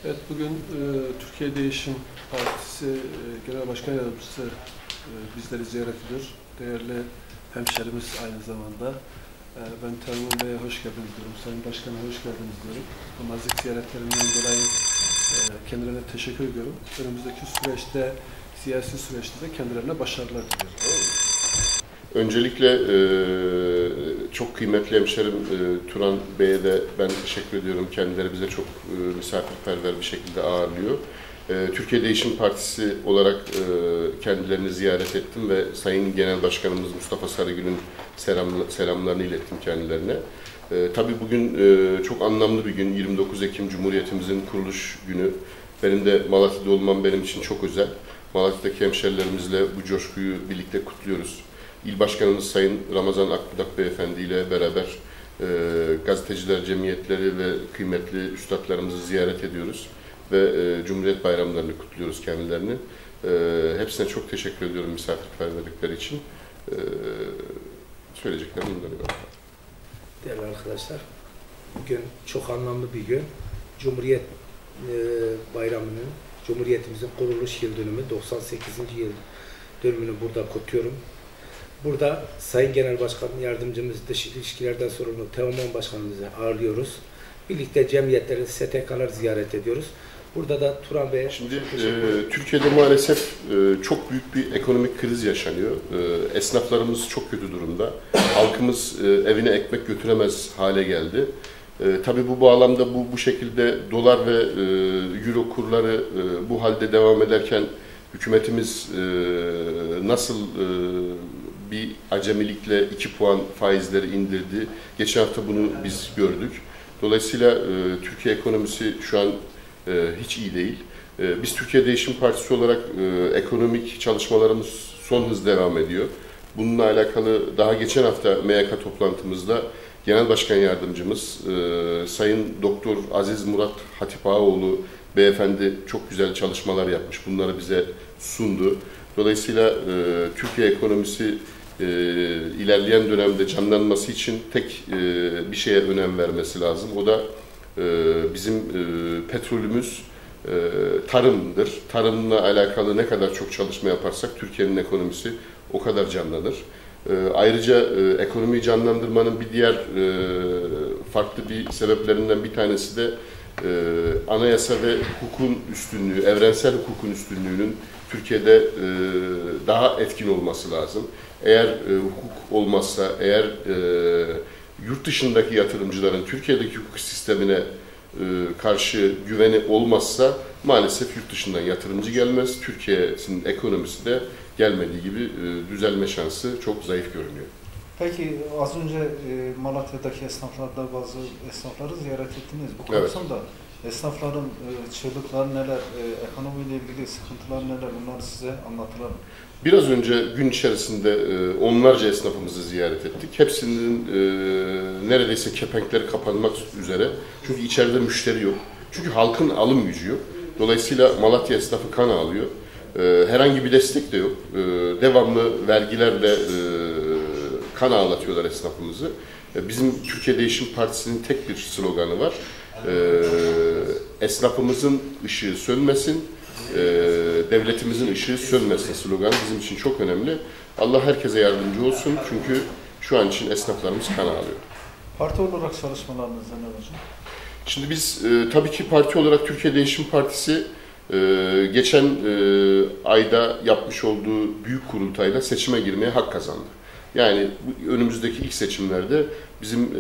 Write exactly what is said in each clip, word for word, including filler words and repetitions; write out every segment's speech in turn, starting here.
Evet, bugün e, Türkiye Değişim Partisi e, Genel Başkan Yardımcısı e, bizleri ziyaret ediyor. Değerli hemşerimiz aynı zamanda. E, ben Teoman Bey'e hoş geldiniz diyorum. Sayın Başkan'a hoş geldiniz diyorum. Bu nazik ziyaretlerinden dolayı e, kendilerine teşekkür ediyorum. Önümüzdeki süreçte, siyasi süreçte de kendilerine başarılar diliyorum. Öncelikle e, çok kıymetli hemşerim e, Turan Bey'e de ben teşekkür ediyorum. Kendileri bize çok e, misafirperver bir şekilde ağırlıyor. E, Türkiye Değişim Partisi olarak e, kendilerini ziyaret ettim ve Sayın Genel Başkanımız Mustafa Sarıgül'ün selam, selamlarını ilettim kendilerine. E, tabii bugün e, çok anlamlı bir gün. yirmi dokuz Ekim Cumhuriyetimizin kuruluş günü. Benim de Malatya'da olmam benim için çok özel. Malatya'daki hemşerilerimizle bu coşkuyu birlikte kutluyoruz. İl Başkanımız Sayın Ramazan Akbudak Beyefendi ile beraber e, gazeteciler cemiyetleri ve kıymetli üstadlarımızı ziyaret ediyoruz. Ve e, Cumhuriyet bayramlarını kutluyoruz kendilerini. E, hepsine çok teşekkür ediyorum misafirperverlikleri için. E, söyleyeceklerim bunlar ibaret. Değerli arkadaşlar, bugün çok anlamlı bir gün. Cumhuriyet e, bayramının, Cumhuriyetimizin kuruluş yıl dönümü, doksan sekizinci yıl dönümünü burada kutluyorum. Burada Sayın Genel Başkan Yardımcımız, Dış İlişkilerden sorumlu Teoman Başkanımızı ağırlıyoruz. Birlikte cemiyetleri, S T K'lar ziyaret ediyoruz. Burada da Turan Bey'e... Şimdi e, Türkiye'de maalesef e, çok büyük bir ekonomik kriz yaşanıyor. E, esnaflarımız çok kötü durumda. Halkımız e, evine ekmek götüremez hale geldi. E, tabii bu bağlamda bu, bu şekilde dolar ve e, euro kurları e, bu halde devam ederken hükümetimiz e, nasıl e, bir acemilikle iki puan faizleri indirdi. Geçen hafta bunu biz gördük. Dolayısıyla e, Türkiye ekonomisi şu an e, hiç iyi değil. E, biz Türkiye Değişim Partisi olarak e, ekonomik çalışmalarımız son hız devam ediyor. Bununla alakalı daha geçen hafta M Y K toplantımızda Genel Başkan Yardımcımız e, Sayın Doktor Aziz Murat Hatip Ağaoğlu Beyefendi çok güzel çalışmalar yapmış. Bunları bize sundu. Dolayısıyla e, Türkiye ekonomisi e, ilerleyen dönemde canlanması için tek e, bir şeye önem vermesi lazım. O da e, bizim e, petrolümüz e, tarımdır. Tarımla alakalı ne kadar çok çalışma yaparsak Türkiye'nin ekonomisi o kadar canlanır. E, ayrıca e, ekonomiyi canlandırmanın bir diğer e, farklı bir sebeplerinden bir tanesi de e, anayasa ve hukukun üstünlüğü, evrensel hukukun üstünlüğünün Türkiye'de e, daha etkin olması lazım. Eğer e, hukuk olmazsa, eğer e, yurt dışındaki yatırımcıların Türkiye'deki hukuk sistemine e, karşı güveni olmazsa maalesef yurt dışından yatırımcı gelmez. Türkiye'nin ekonomisi de gelmediği gibi e, düzelme şansı çok zayıf görünüyor. Peki az önce e, Malatya'daki esnaflarda bazı esnafları ziyaret ettiniz. Bu kapsamda evet. Esnafların e, çığlıkları neler, e, ekonomiyle ilgili sıkıntılar neler, bunları size anlatılar mı? Biraz önce gün içerisinde e, onlarca esnafımızı ziyaret ettik. Hepsinin e, neredeyse kepenkleri kapanmak üzere. Çünkü içeride müşteri yok. Çünkü halkın alım gücü yok. Dolayısıyla Malatya esnafı kan ağlıyor. E, herhangi bir destek de yok. E, devamlı vergilerle e, kan ağlatıyorlar esnafımızı. E, bizim Türkiye Değişim Partisi'nin tek bir sloganı var. E, esnafımızın ışığı sönmesin, e, devletimizin ışığı sönmesin sloganı bizim için çok önemli. Allah herkese yardımcı olsun çünkü şu an için esnaflarımız kan ağlıyor. Parti olarak çalışmalarınızda ne olacak? Şimdi biz e, tabii ki parti olarak Türkiye Değişim Partisi e, geçen e, ayda yapmış olduğu büyük kurultayla seçime girmeye hak kazandı. Yani önümüzdeki ilk seçimlerde bizim e,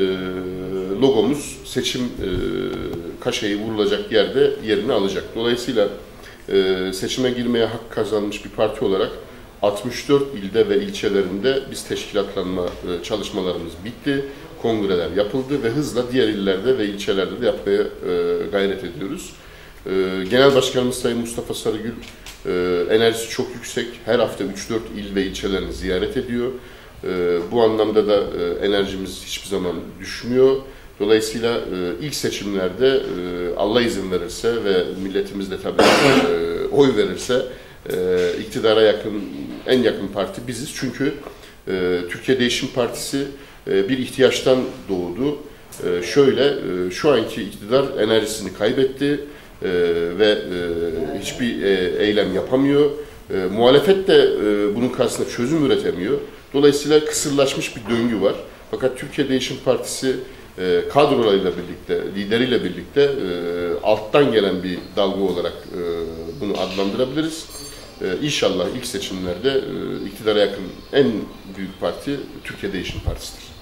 logomuz seçim e, kaşeyi vurulacak yerde yerini alacak. Dolayısıyla e, seçime girmeye hak kazanmış bir parti olarak altmış dört ilde ve ilçelerinde biz teşkilatlanma e, çalışmalarımız bitti. Kongreler yapıldı ve hızla diğer illerde ve ilçelerde de yapmaya e, gayret ediyoruz. E, Genel Başkanımız Sayın Mustafa Sarıgül e, enerjisi çok yüksek. Her hafta üç dört il ve ilçelerini ziyaret ediyor. E, bu anlamda da e, enerjimiz hiçbir zaman düşmüyor. Dolayısıyla e, ilk seçimlerde e, Allah izin verirse ve milletimiz de tabii e, oy verirse e, iktidara yakın, en yakın parti biziz. Çünkü e, Türkiye Değişim Partisi e, bir ihtiyaçtan doğdu. E, şöyle, e, şu anki iktidar enerjisini kaybetti. e, ve e, hiçbir e, eylem yapamıyor. E, muhalefet de e, bunun karşısında çözüm üretemiyor. Dolayısıyla kısırlaşmış bir döngü var. Fakat Türkiye Değişim Partisi e, kadrolarıyla birlikte, lideriyle birlikte e, alttan gelen bir dalga olarak e, bunu adlandırabiliriz. E, İnşallah ilk seçimlerde e, iktidara yakın en büyük parti Türkiye Değişim Partisi'dir.